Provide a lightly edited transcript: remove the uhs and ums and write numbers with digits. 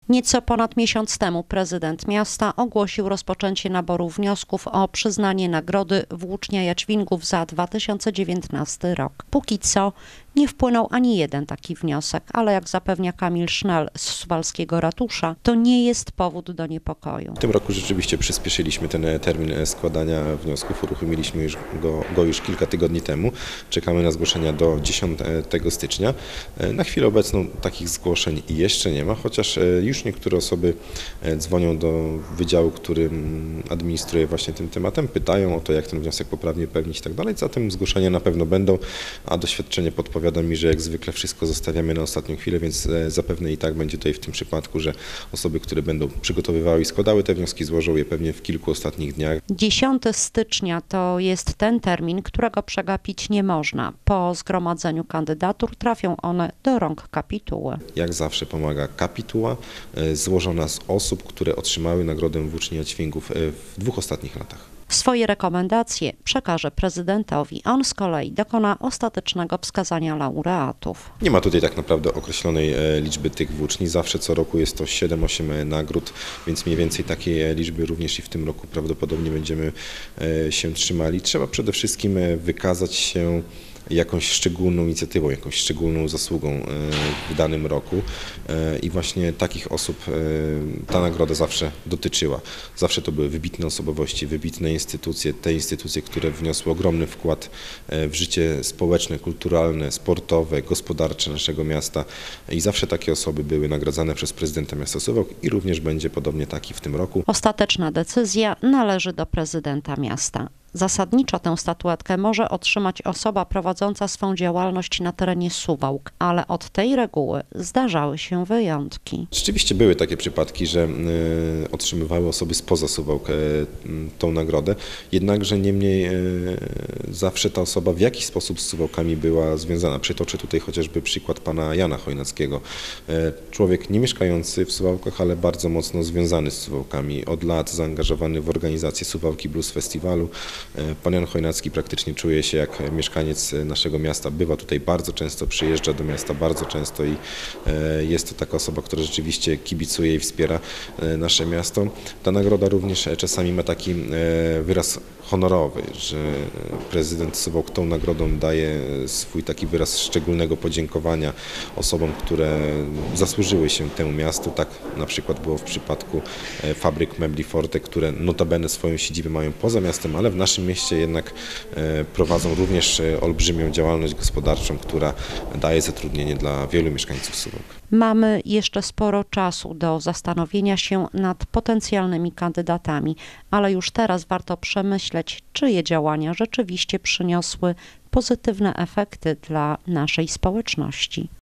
Nieco ponad miesiąc temu prezydent miasta ogłosił rozpoczęcie naboru wniosków o przyznanie nagrody Włócznia Jadźwingów za 2019 rok. Póki co nie wpłynął ani jeden taki wniosek, ale jak zapewnia Kamil Sznel z suwalskiego ratusza, to nie jest powód do niepokoju. W tym roku rzeczywiście przyspieszyliśmy ten termin składania wniosków, uruchomiliśmy go już kilka tygodni temu. Czekamy na zgłoszenia do 10 stycznia. Na chwilę obecną takich zgłoszeń jeszcze nie ma, chociaż już niektóre osoby dzwonią do wydziału, który administruje właśnie tym tematem, pytają o to, jak ten wniosek poprawnie pełnić i tak dalej. Zatem zgłoszenia na pewno będą, a doświadczenie podpowiada mi, że jak zwykle wszystko zostawiamy na ostatnią chwilę, więc zapewne i tak będzie tutaj w tym przypadku, że osoby, które będą przygotowywały i składały te wnioski, złożą je pewnie w kilku ostatnich dniach. 10 stycznia to jest ten termin, którego przegapić nie można. Po zgromadzeniu kandydatur trafią one do rąk kapituły. Jak zawsze pomaga kapituła, złożona z osób, które otrzymały nagrodę Włóczni Jadźwingów w 2 ostatnich latach. Swoje rekomendacje przekaże prezydentowi, a on z kolei dokona ostatecznego wskazania laureatów. Nie ma tutaj tak naprawdę określonej liczby tych włóczni. Zawsze co roku jest to 7-8 nagród, więc mniej więcej takiej liczby również i w tym roku prawdopodobnie będziemy się trzymali. Trzeba przede wszystkim wykazać się jakąś szczególną inicjatywą, jakąś szczególną zasługą w danym roku i właśnie takich osób ta nagroda zawsze dotyczyła. Zawsze to były wybitne osobowości, wybitne instytucje, te instytucje, które wniosły ogromny wkład w życie społeczne, kulturalne, sportowe, gospodarcze naszego miasta i zawsze takie osoby były nagradzane przez prezydenta miasta Suwałk i również będzie podobnie taki w tym roku. Ostateczna decyzja należy do prezydenta miasta. Zasadniczo tę statuetkę może otrzymać osoba prowadząca swą działalność na terenie Suwałk, ale od tej reguły zdarzały się wyjątki. Rzeczywiście były takie przypadki, że otrzymywały osoby spoza Suwałk tą nagrodę, jednakże niemniej zawsze ta osoba w jakiś sposób z Suwałkami była związana. Przytoczę tutaj chociażby przykład pana Jana Chojnackiego. Człowiek nie mieszkający w Suwałkach, ale bardzo mocno związany z Suwałkami. Od lat zaangażowany w organizację Suwałki Blues Festiwalu. Pan Jan Chojnacki praktycznie czuje się jak mieszkaniec naszego miasta, bywa tutaj bardzo często, przyjeżdża do miasta bardzo często i jest to taka osoba, która rzeczywiście kibicuje i wspiera nasze miasto. Ta nagroda również czasami ma taki wyraz honorowy, że prezydent Suwałk tą nagrodą daje swój taki wyraz szczególnego podziękowania osobom, które zasłużyły się temu miastu. Tak na przykład było w przypadku fabryk mebli Forte, które notabene swoją siedzibę mają poza miastem, ale w naszym mieście jednak prowadzą również olbrzymią działalność gospodarczą, która daje zatrudnienie dla wielu mieszkańców Suwałk. Mamy jeszcze sporo czasu do zastanowienia się nad potencjalnymi kandydatami, ale już teraz warto przemyśleć, czyje działania rzeczywiście przyniosły pozytywne efekty dla naszej społeczności.